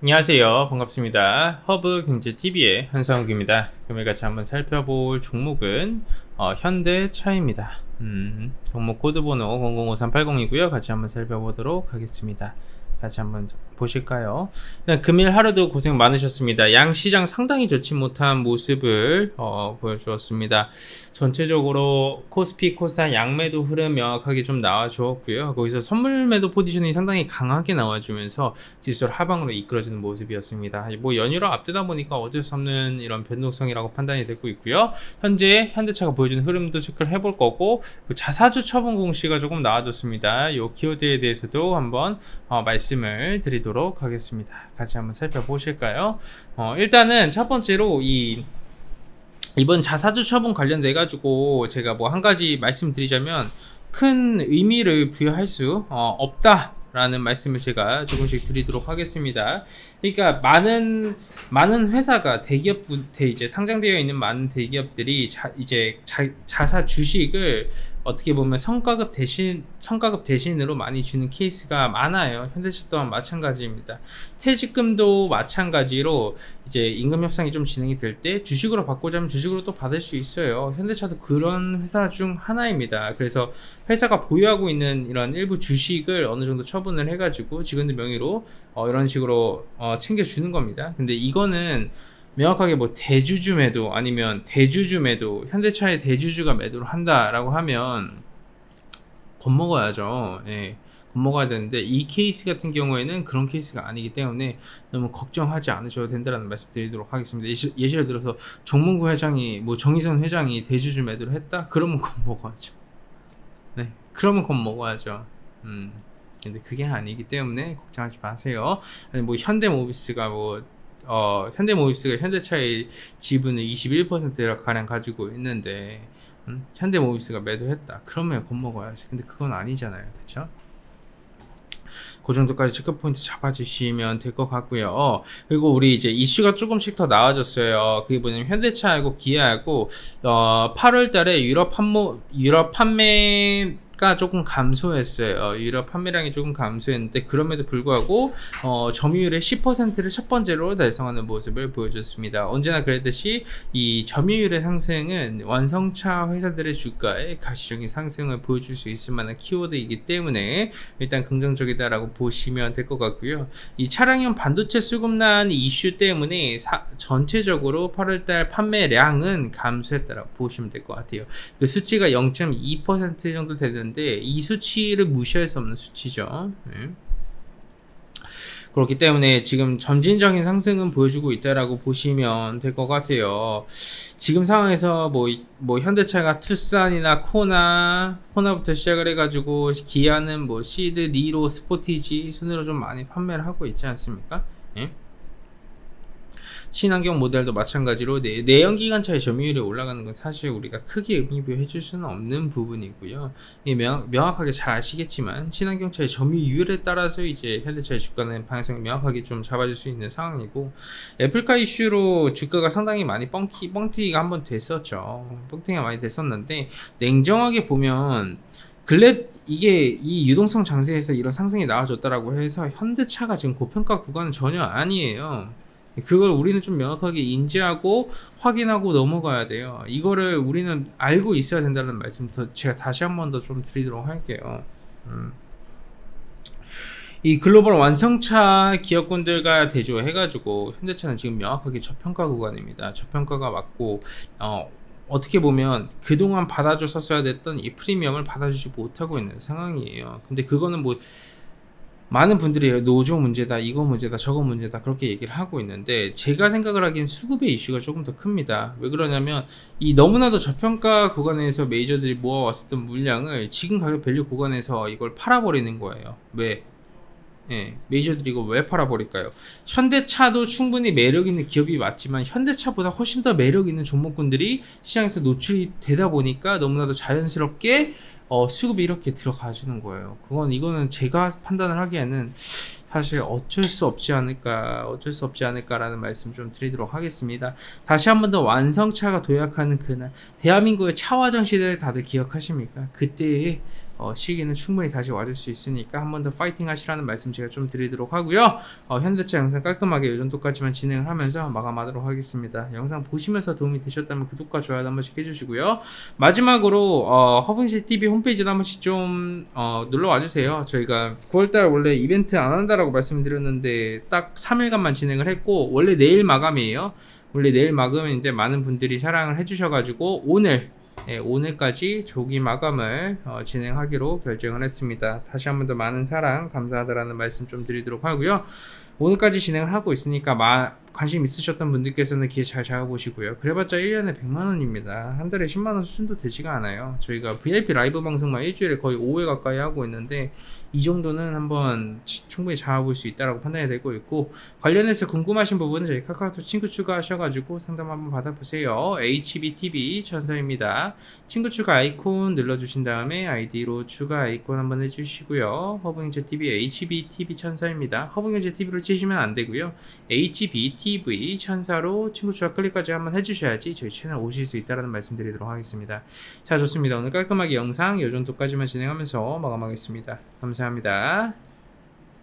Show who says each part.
Speaker 1: 안녕하세요. 반갑습니다. 허브경제TV의 한상욱입니다. 금일 같이 한번 살펴볼 종목은 현대차입니다. 종목 코드번호 005380이고요. 같이 한번 살펴보도록 하겠습니다. 같이 한번 보실까요? 금일 하루도 고생 많으셨습니다. 양시장 상당히 좋지 못한 모습을 보여주었습니다. 전체적으로 코스피, 코스닥 양매도 흐름 명확하게 좀 나와주었고요. 거기서 선물 매도 포지션이 상당히 강하게 나와주면서 지수를 하방으로 이끌어주는 모습이었습니다. 뭐 연휴를 앞두다 보니까 어쩔 수 없는 이런 변동성이라고 판단이 되고 있고요. 현재 현대차가 보여주는 흐름도 체크를 해볼 거고, 자사주 처분 공시가 조금 나와줬습니다. 이 키워드에 대해서도 한번 말씀을 드리도록 하겠습니다. 같이 한번 살펴보실까요? 일단은 첫 번째로 이번 자사주 처분 관련돼 가지고 제가 뭐 한 가지 말씀드리자면 큰 의미를 부여할 수 없다 라는 말씀을 제가 조금씩 드리도록 하겠습니다. 그러니까 많은 회사가 이제 상장되어 있는 많은 대기업들이 자사 주식을 어떻게 보면 성과급 대신으로 많이 주는 케이스가 많아요. 현대차 또한 마찬가지입니다. 퇴직금도 마찬가지로 이제 임금 협상이 좀 진행이 될 때 주식으로 받고자 하면 주식으로 또 받을 수 있어요. 현대차도 그런 회사 중 하나입니다. 그래서 회사가 보유하고 있는 이런 일부 주식을 어느 정도 처분을 해가지고 직원들 명의로 이런 식으로 챙겨주는 겁니다. 근데 이거는 명확하게 뭐 대주주 매도 아니면 대주주 매도, 현대차의 대주주가 매도를 한다라고 하면 겁먹어야죠. 예, 겁먹어야 되는데 이 케이스 같은 경우에는 그런 케이스가 아니기 때문에 너무 걱정하지 않으셔도 된다는 말씀 드리도록 하겠습니다. 예시를 들어서 정몽구 회장이 뭐 정의선 회장이 대주주 매도를 했다? 그러면 겁먹어야죠. 네, 그러면 겁먹어야죠. 근데 그게 아니기 때문에 걱정하지 마세요. 아니 뭐 현대모비스가 현대차의 지분을 21% 가량 가지고 있는데 현대모비스가 매도했다 그러면 겁먹어야지. 근데 그건 아니잖아요. 그쵸? 그 정도까지 체크포인트 잡아주시면 될 것 같고요. 그리고 우리 이제 이슈가 조금씩 더 나와졌어요. 그게 뭐냐면 현대차하고 기아하고 8월 달에 유럽 판매가 조금 감소했어요. 유럽 판매량이 조금 감소했는데 그럼에도 불구하고 점유율의 10%를 첫 번째로 달성하는 모습을 보여줬습니다. 언제나 그랬듯이 이 점유율의 상승은 완성차 회사들의 주가에 가시적인 상승을 보여줄 수 있을 만한 키워드이기 때문에 일단 긍정적이다라고 보시면 될 것 같고요. 이 차량용 반도체 수급난 이슈 때문에 전체적으로 8월달 판매량은 감소했다라고 보시면 될 것 같아요. 그 수치가 0.2% 정도 되는데 이 수치를 무시할 수 없는 수치죠. 그렇기 때문에 지금 점진적인 상승은 보여주고 있다라고 보시면 될 것 같아요. 지금 상황에서 뭐 현대차가 투싼이나 코나부터 시작을 해가지고 기아는 뭐 시드, 니로, 스포티지 순으로 좀 많이 판매를 하고 있지 않습니까? 예? 친환경 모델도 마찬가지로 내연기관차의 점유율이 올라가는 건 사실 우리가 크게 의미부여해 줄 수는 없는 부분이고요. 명확하게 잘 아시겠지만 친환경차의 점유율에 따라서 이제 현대차의 주가는 방향성을 명확하게 좀 잡아줄 수 있는 상황이고, 애플카 이슈로 주가가 상당히 많이 뻥튀기가 한번 됐었죠. 뻥튀기가 많이 됐었는데 냉정하게 보면 이게 이 유동성 장세에서 이런 상승이 나와줬다라고 해서 현대차가 지금 고평가 구간은 전혀 아니에요. 그걸 우리는 좀 명확하게 인지하고 확인하고 넘어가야 돼요. 이거를 우리는 알고 있어야 된다는 말씀 제가 다시 한 번 더 좀 드리도록 할게요. 이 글로벌 완성차 기업군들과 대조해가지고 현대차는 지금 명확하게 저평가 구간입니다. 저평가가 맞고 어떻게 보면 그동안 받아줬었어야 됐던 이 프리미엄을 받아주지 못하고 있는 상황이에요. 근데 그거는 뭐 많은 분들이 노조 문제다, 이거 문제다, 저거 문제다 그렇게 얘기를 하고 있는데 제가 생각을 하기엔 수급의 이슈가 조금 더 큽니다. 왜 그러냐면 이 너무나도 저평가 구간에서 메이저들이 모아왔었던 물량을 지금 가격 밸류 구간에서 이걸 팔아버리는 거예요. 왜? 예, 메이저들이 이거 왜 팔아버릴까요? 현대차도 충분히 매력 있는 기업이 맞지만 현대차보다 훨씬 더 매력 있는 종목군들이 시장에서 노출이 되다 보니까 너무나도 자연스럽게 수급이 이렇게 들어가 주는 거예요. 이거는 제가 판단을 하기에는 사실 어쩔 수 없지 않을까라는 말씀 좀 드리도록 하겠습니다. 다시 한 번 더 완성차가 도약하는 그날, 대한민국의 차화정 시대를 다들 기억하십니까? 그때의 시기는 충분히 다시 와줄 수 있으니까 한 번 더 파이팅 하시라는 말씀 제가 좀 드리도록 하고요. 현대차 영상 깔끔하게 이 정도까지만 진행을 하면서 마감하도록 하겠습니다. 영상 보시면서 도움이 되셨다면 구독과 좋아요 한 번씩 해주시고요. 마지막으로 허브행제TV 홈페이지도 한 번씩 좀 놀러 와주세요. 저희가 9월달 원래 이벤트 안 한다라고 말씀드렸는데 딱 3일간만 진행을 했고, 원래 내일 마감이에요. 원래 내일 마감인데 많은 분들이 사랑을 해주셔가지고 오늘까지 조기 마감을 진행하기로 결정을 했습니다. 다시 한 번 더 많은 사랑 감사하다라는 말씀 좀 드리도록 하고요. 오늘까지 진행을 하고 있으니까 관심 있으셨던 분들께서는 기회 잘 잡아보시고요. 그래봤자 1년에 100만원입니다. 한 달에 10만원 수준도 되지가 않아요. 저희가 VIP 라이브 방송만 일주일에 거의 5회 가까이 하고 있는데 이 정도는 한번 충분히 잡아볼 수 있다고 판단이 되고 있고, 관련해서 궁금하신 부분은 저희 카카오톡 친구 추가하셔가지고 상담 한번 받아보세요. HBTV 천사입니다. 친구 추가 아이콘 눌러주신 다음에 아이디로 추가 아이콘 한번 해주시고요. 허브행제TV HBTV 천사입니다. 허브행제TV로 치시면 안되고요. HBTV 천사로 친구 추가 클릭까지 한번 해주셔야지 저희 채널 오실 수 있다는 말씀 드리도록 하겠습니다. 자, 좋습니다. 오늘 깔끔하게 영상 이 정도까지만 진행하면서 마감하겠습니다. 감사합니다.